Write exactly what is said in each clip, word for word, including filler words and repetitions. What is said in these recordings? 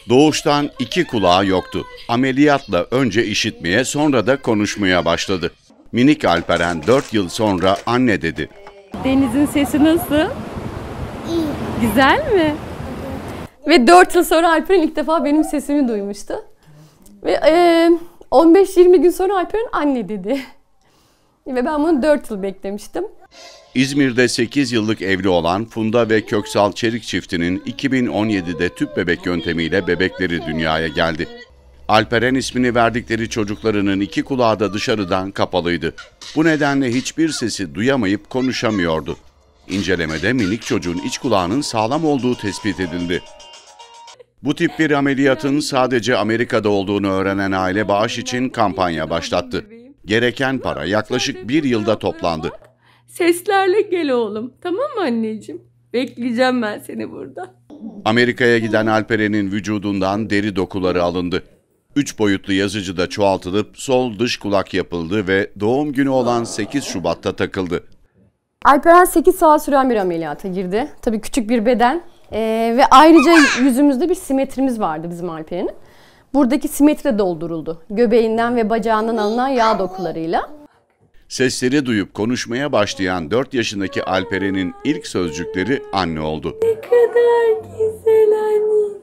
Doğuştan iki kulağı yoktu. Ameliyatla önce işitmeye, sonra da konuşmaya başladı. Minik Alperen dört yıl sonra anne dedi. Deniz'in sesi nasıl? İyi. Güzel mi? Ve dört yıl sonra Alperen ilk defa benim sesimi duymuştu. Ve e, on beş yirmi gün sonra Alperen anne dedi. Ve ben bunu dört yıl beklemiştim. İzmir'de sekiz yıllık evli olan Funda ve Köksal Çelik çiftinin iki bin on yedide tüp bebek yöntemiyle bebekleri dünyaya geldi. Alperen ismini verdikleri çocuklarının iki kulağı da dışarıdan kapalıydı. Bu nedenle hiçbir sesi duyamayıp konuşamıyordu. İncelemede minik çocuğun iç kulağının sağlam olduğu tespit edildi. Bu tip bir ameliyatın sadece Amerika'da olduğunu öğrenen aile bağış için kampanya başlattı. Gereken para yaklaşık bir yılda toplandı. Seslerle gel oğlum, tamam mı anneciğim? Bekleyeceğim ben seni burada. Amerika'ya giden Alperen'in vücudundan deri dokuları alındı. Üç boyutlu yazıcıda çoğaltılıp sol dış kulak yapıldı ve doğum günü olan sekiz Şubat'ta takıldı. Alperen sekiz saat süren bir ameliyata girdi. Tabii küçük bir beden ee, ve ayrıca yüzümüzde bir simetrimiz vardı bizim Alperen'in. Buradaki simetri dolduruldu. Göbeğinden ve bacağından alınan yağ dokularıyla. Sesleri duyup konuşmaya başlayan dört yaşındaki Alperen'in ilk sözcükleri anne oldu. Ne kadar güzel anneciğim.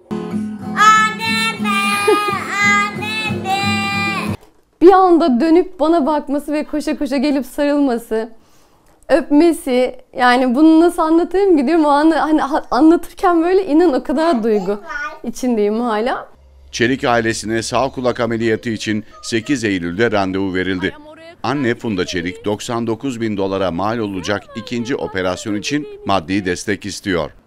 Anne be, anne be. Bir anda dönüp bana bakması ve koşa koşa gelip sarılması, öpmesi, yani bunu nasıl anlatayım gidiyorum o anı hani anlatırken böyle inan o kadar duygu içindeyim hala. Çelik ailesine sağ kulak ameliyatı için sekiz Eylül'de randevu verildi. Anne Funda Çelik doksan dokuz bin dolara mal olacak ikinci operasyon için maddi destek istiyor.